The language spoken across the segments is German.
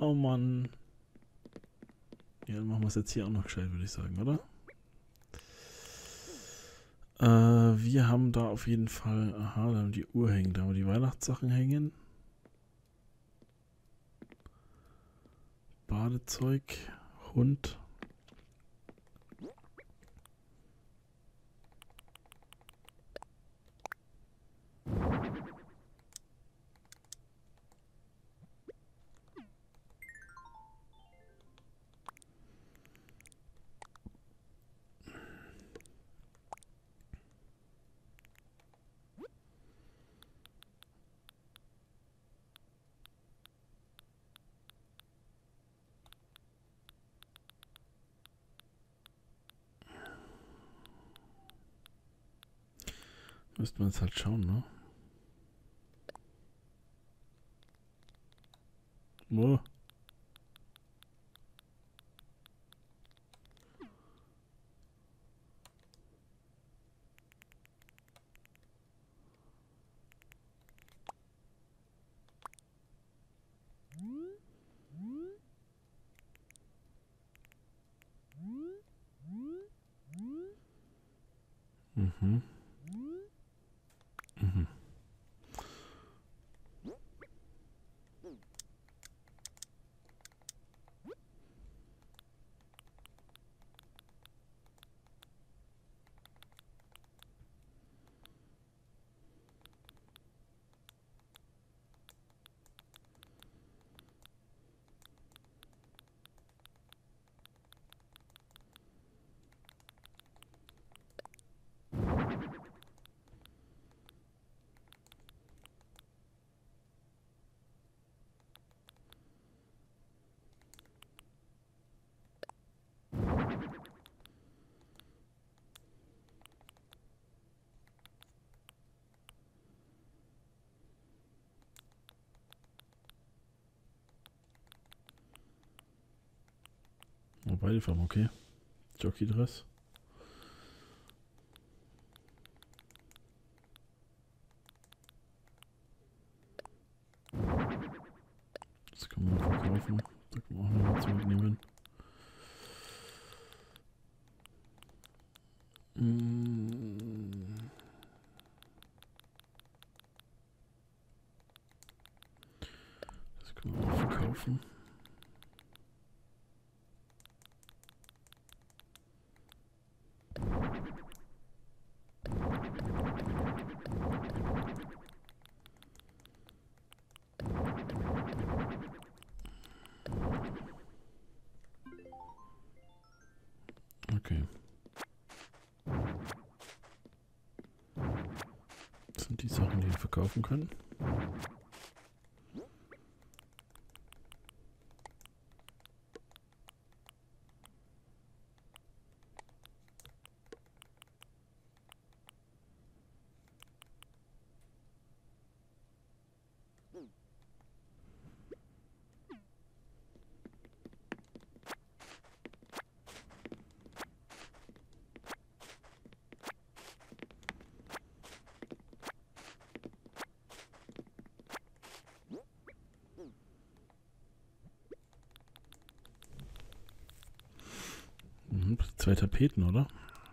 Oh Mann. Ja, dann machen wir es jetzt hier auch noch gescheit, würde ich sagen, oder? Wir haben da auf jeden Fall... Aha, da haben wir die Uhr hängen. Da haben wir die Weihnachtssachen hängen. Badezeug. Hund. Müsste man jetzt halt schauen, ne? Wo? Mhm. Mhm. Oh, beide Farben, okay. Jockey-Dress. Das kann man verkaufen. Da kann man auch noch was mitnehmen. Das kann man auch verkaufen. Okay. Das sind die Sachen, die wir verkaufen können. Mhm, 2 Tapeten, oder?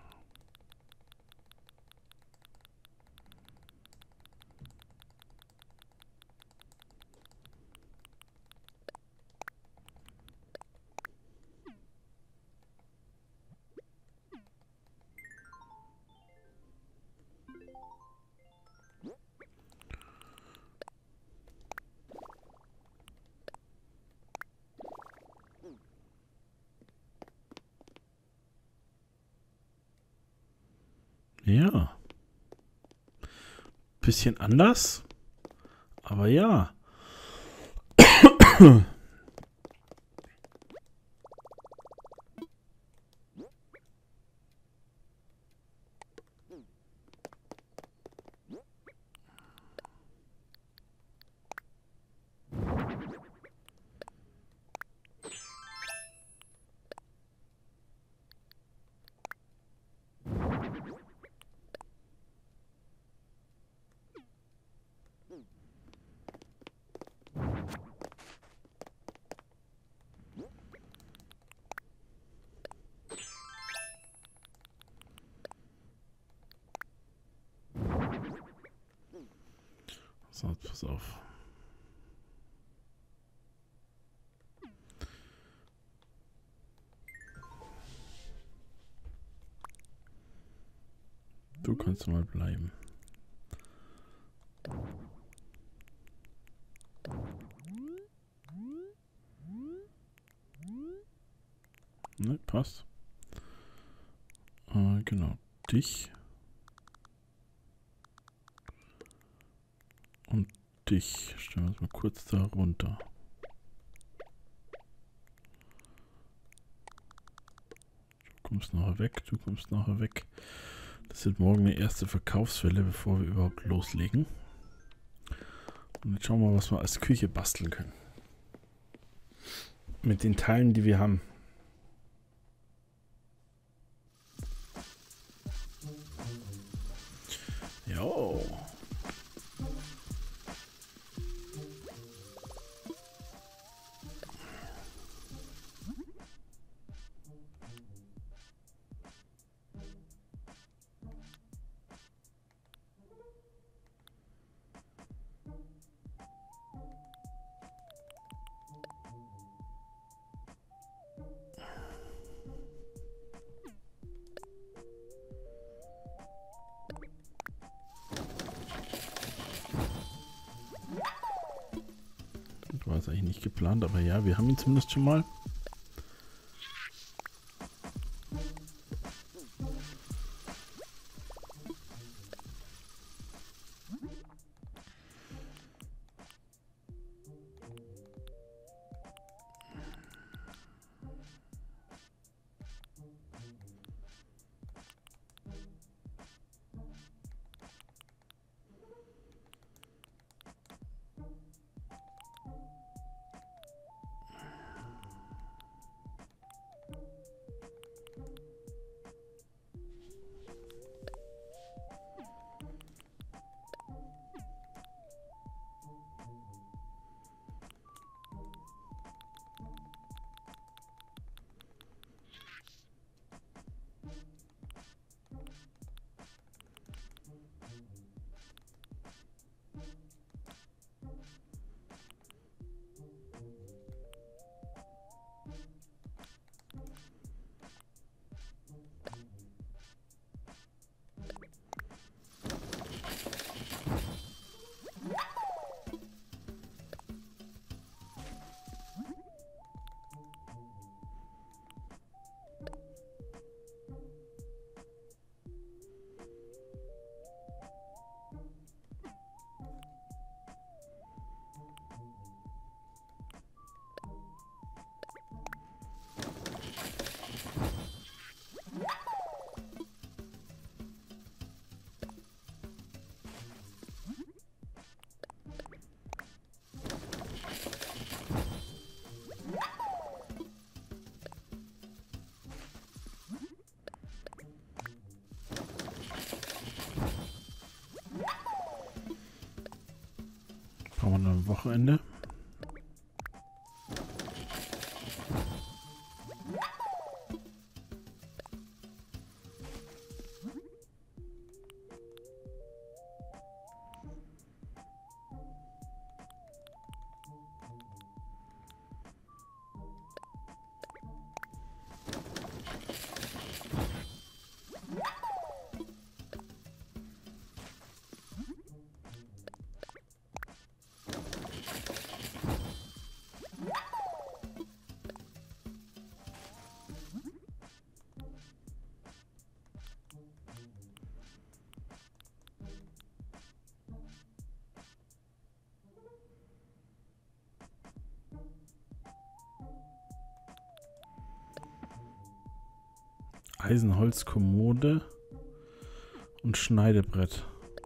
Ja. Bisschen anders, aber ja. So, pass auf. Du kannst mal bleiben. Ne, passt. Genau, dich. Und dich. Stellen wir uns mal kurz da runter. Du kommst nachher weg, du kommst nachher weg. Das wird morgen eine erste Verkaufswelle, bevor wir überhaupt loslegen. Und jetzt schauen wir mal, was wir als Küche basteln können. Mit den Teilen, die wir haben. Jo. War es eigentlich nicht geplant, aber ja, wir haben ihn zumindest schon mal. Brauchen wir noch ein Wochenende. Eisenholzkommode und Schneidebrett.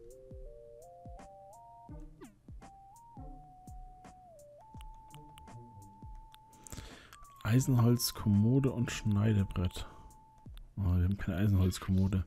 Eisenholzkommode und Schneidebrett. Oh, wir haben keine Eisenholzkommode.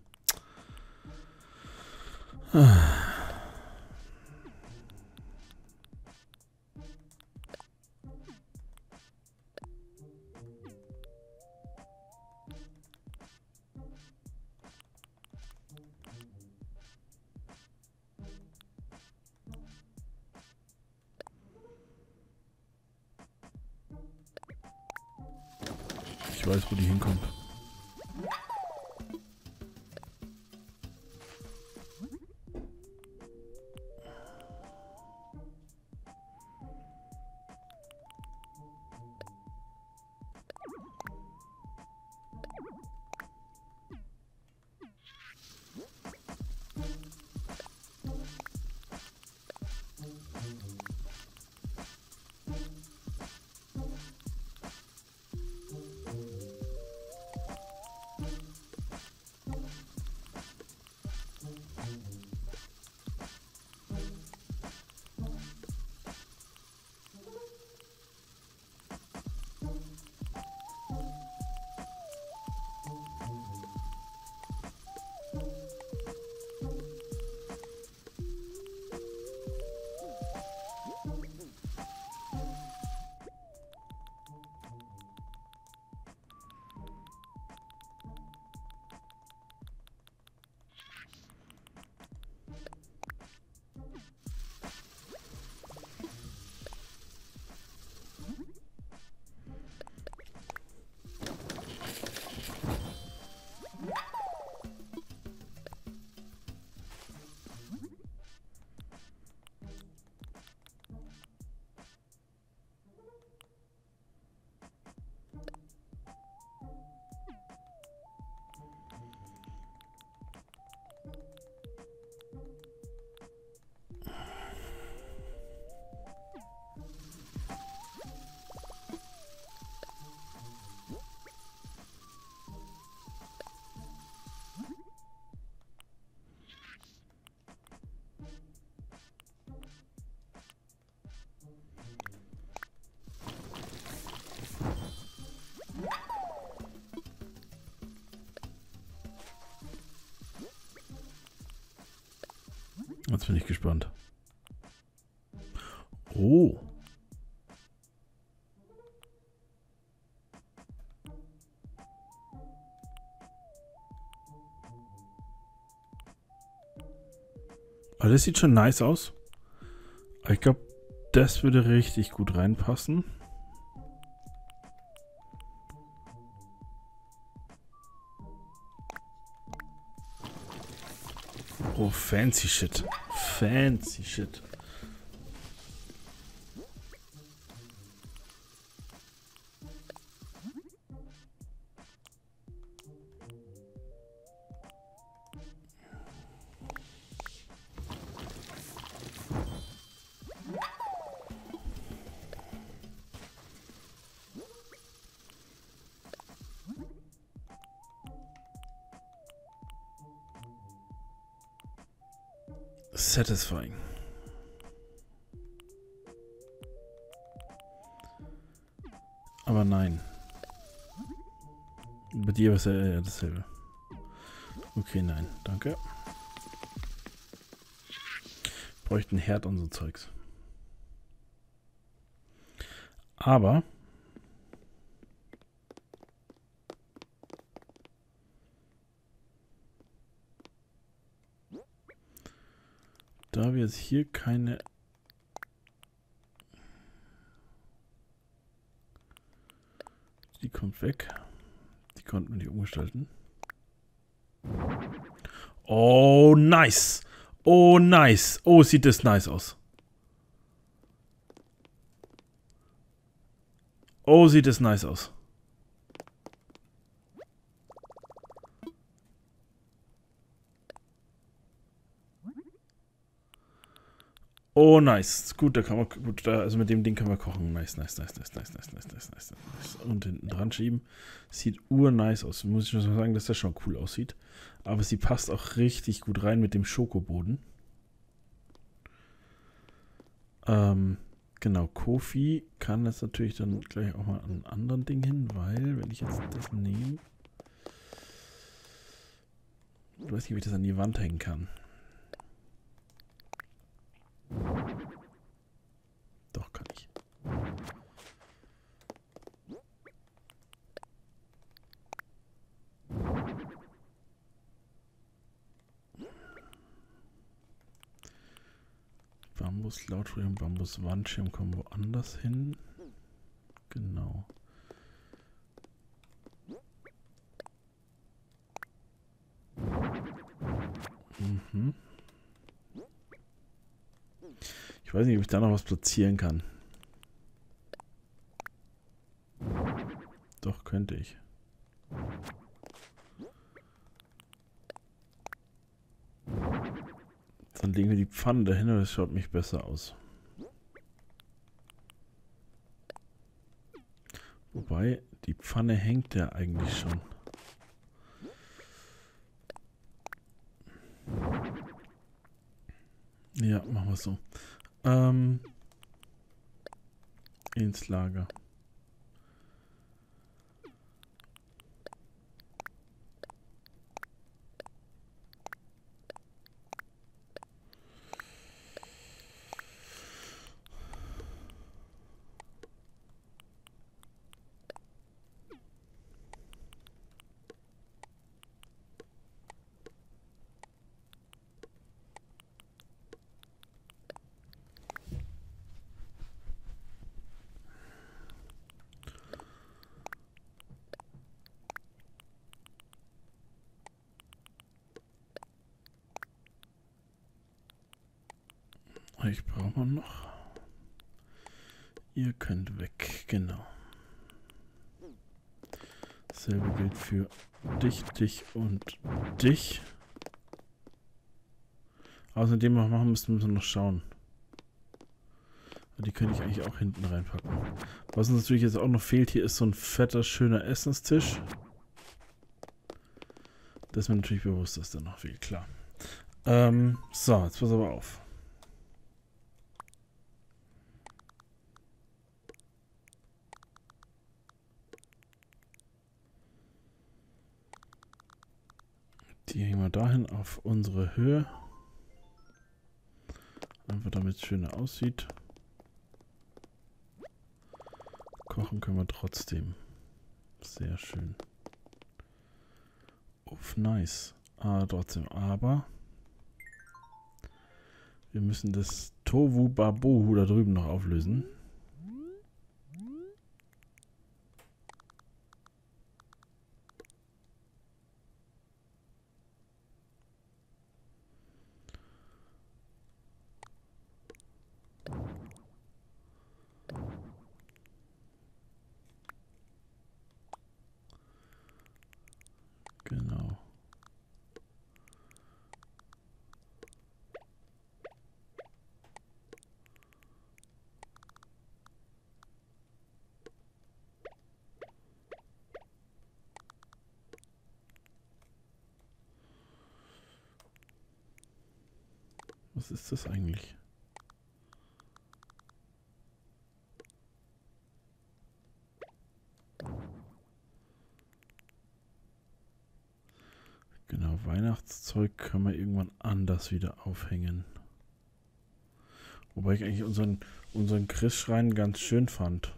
ich weiß, wo die hinkommt. Jetzt bin ich gespannt. Oh. Aber das sieht schon nice aus. Ich glaube, das würde richtig gut reinpassen. Oh, fancy shit. Fancy shit. Satisfying. Aber nein. Bei dir war es ja dasselbe. Okay, nein. Danke. Bräuchten einen Herd und so Zeugs. Aber da wir jetzt hier keine... Die kommt weg. Die konnten wir nicht umgestalten. Oh, nice. Oh, nice. Oh, sieht das nice aus. Oh, sieht das nice aus. Oh, nice. Gut, da kann man, gut, da, also mit dem Ding kann man kochen. Nice, nice, nice, nice, nice, nice, nice, nice, nice, nice. Und hinten dran schieben. Sieht urnice aus. Muss ich schon sagen, dass das schon cool aussieht. Aber sie passt auch richtig gut rein mit dem Schokoboden. Genau, Kofi kann das natürlich dann gleich auch mal an einen anderen Ding hin, weil, wenn ich jetzt das nehme, ich weiß nicht, ob ich das an die Wand hängen kann. Doch, kann ich. Bambus-Lautsprecher, Bambus-Wandschirm kommen woanders hin. Genau. Mhm. Ich weiß nicht, ob ich da noch was platzieren kann. Doch, könnte ich. Dann legen wir die Pfanne dahin und das schaut mich besser aus. Wobei, die Pfanne hängt ja eigentlich schon. Ja, machen wir so. Ins Lager. Ich brauche mal noch. Ihr könnt weg, genau. Dasselbe gilt für dich und dich. Außerdem noch machen müssen wir noch schauen. Die könnte ich eigentlich auch hinten reinpacken. Was uns natürlich jetzt auch noch fehlt, hier ist so ein fetter, schöner Essenstisch. Das ist mir natürlich bewusst, dass der noch fehlt, klar. So, jetzt pass aber auf. Die hängen wir dahin auf unsere Höhe. Einfach damit es schöner aussieht. Kochen können wir trotzdem. Sehr schön. Uff, nice. Trotzdem, aber wir müssen das Tovu Babohu da drüben noch auflösen. Genau. Was ist das eigentlich? Genau, Weihnachtszeug können wir irgendwann anders wieder aufhängen. Wobei ich eigentlich unseren Chris-Schrein ganz schön fand.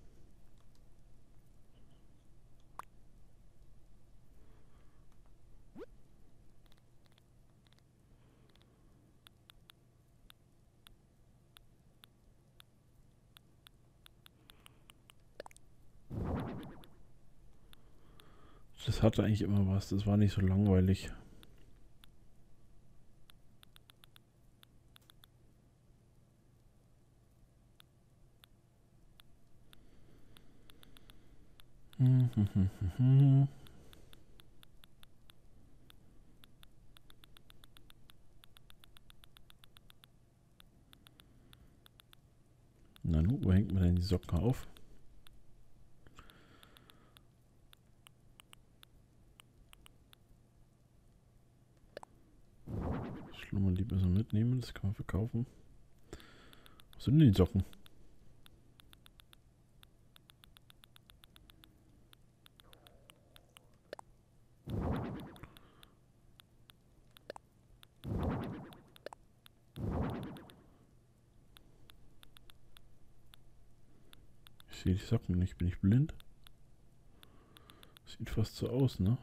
Das hatte eigentlich immer was, das war nicht so langweilig. Na nun, wo hängt man denn die Socken auf? Schlummerlieb müssen wir mitnehmen, das kann man verkaufen. Wo sind denn die Socken? Ich sehe die Socken nicht, bin ich blind? Sieht fast so aus, ne?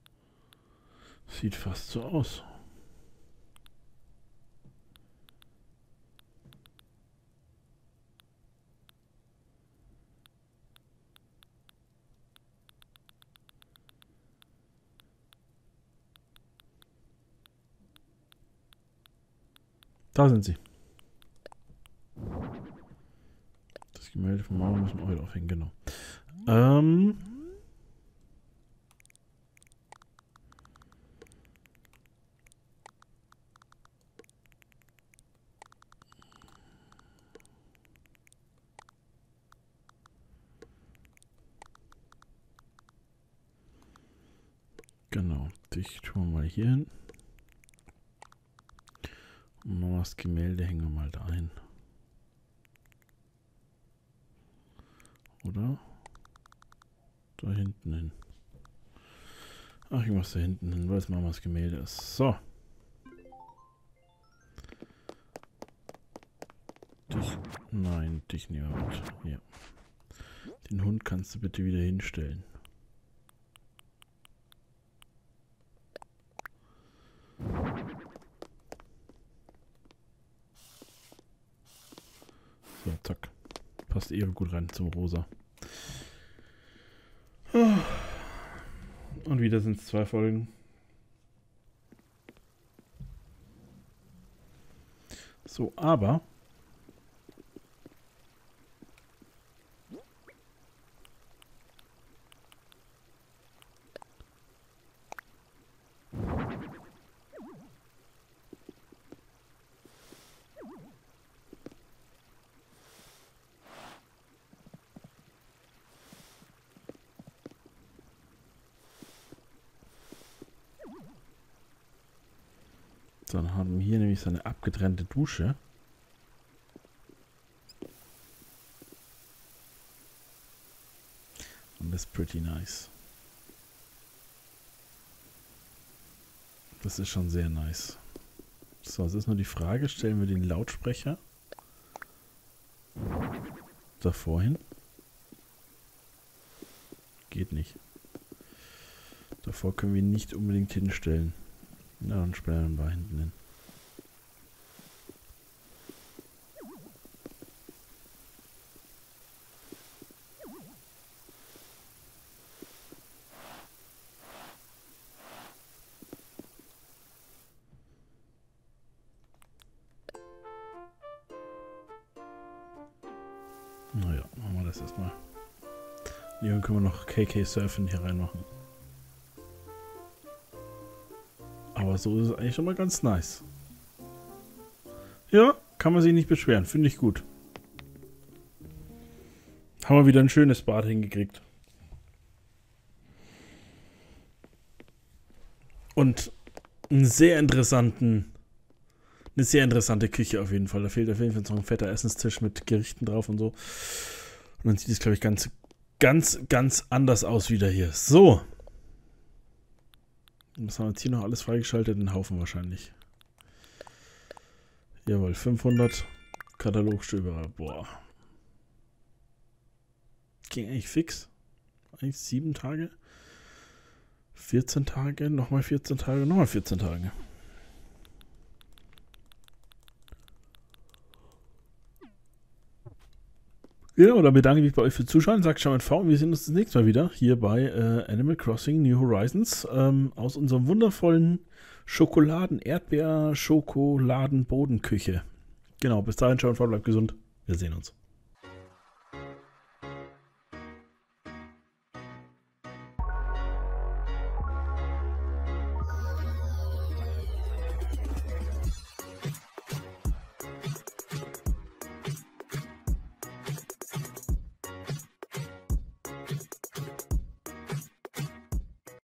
Sieht fast so aus. Da sind sie. Das Gemälde von Mauer müssen wir heute aufhängen, genau. Genau, dich tun wir mal hier hin. Und Mamas Gemälde hängen wir mal da hin. Oder? Da hinten hin. Ach, ich mach's da hinten hin, weil es Mamas Gemälde ist. So. Dich. Nein, dich nehmen wir mit. Hier. Den Hund kannst du bitte wieder hinstellen. So, zack. Passt eher gut rein zum Rosa. Und wieder sind es 2 Folgen. So, aber dann haben wir hier nämlich so eine abgetrennte Dusche. Und das ist pretty nice. Das ist schon sehr nice. So, es ist nur die Frage, stellen wir den Lautsprecher davor hin? Geht nicht. Davor können wir ihn nicht unbedingt hinstellen. Na, dann stellen wir hinten hin. Naja, machen wir das erstmal. Hier können wir noch KK Surfen hier reinmachen. Aber so ist es eigentlich schon mal ganz nice. Ja, kann man sich nicht beschweren. Finde ich gut. Haben wir wieder ein schönes Bad hingekriegt. Und eine sehr interessante Küche auf jeden Fall. Da fehlt auf jeden Fall noch ein fetter Essenstisch mit Gerichten drauf und so. Und dann sieht es, glaube ich, ganz anders aus wieder hier. So. Was haben wir jetzt hier noch alles freigeschaltet? Den Haufen wahrscheinlich. Jawohl, 500 Katalogstöberer. Boah. Ging eigentlich fix. Eigentlich 7 Tage. 14 Tage, nochmal 14 Tage, nochmal 14 Tage. Ja, und dann bedanke ich mich bei euch fürs Zuschauen. Sagt Shaman V und wir sehen uns das nächste Mal wieder hier bei Animal Crossing New Horizons aus unserem wundervollen Schokoladen-Erdbeer-Schokoladen-Bodenküche. Genau, bis dahin, Shaman V, bleibt gesund. Wir sehen uns.